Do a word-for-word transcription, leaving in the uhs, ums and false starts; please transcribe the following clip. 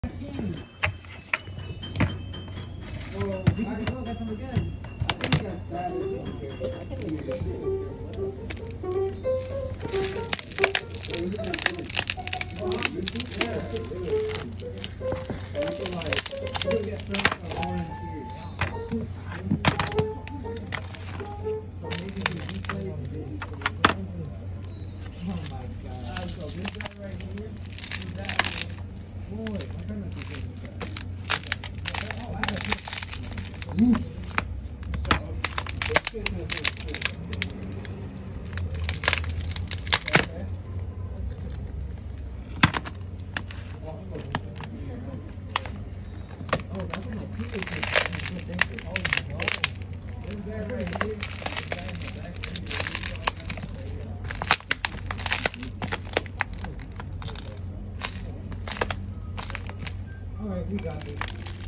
Oh, we can go get some again. I think that's that. I think we can do All right, we got this.